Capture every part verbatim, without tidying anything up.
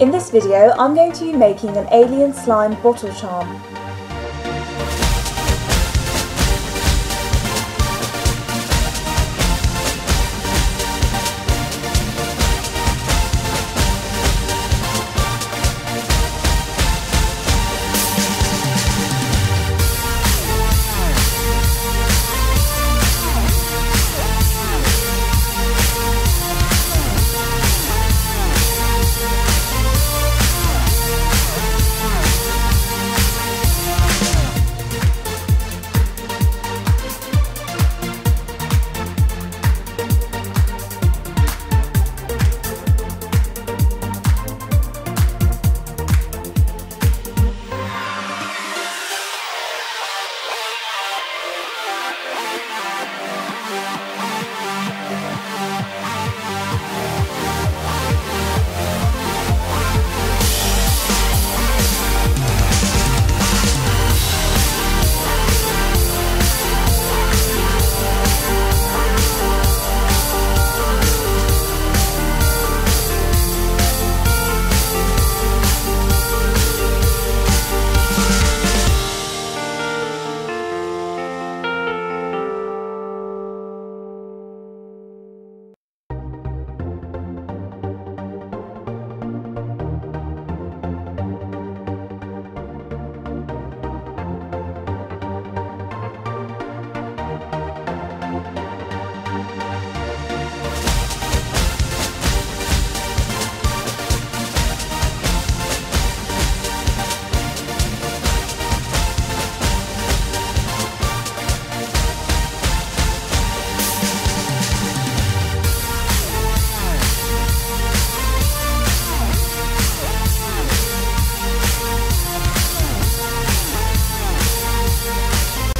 In this video, I'm going to be making an alien slime bottle charm.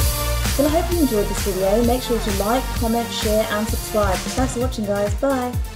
Well, I hope you enjoyed this video. Make sure to like, comment, share and subscribe. Thanks for watching, guys. Bye!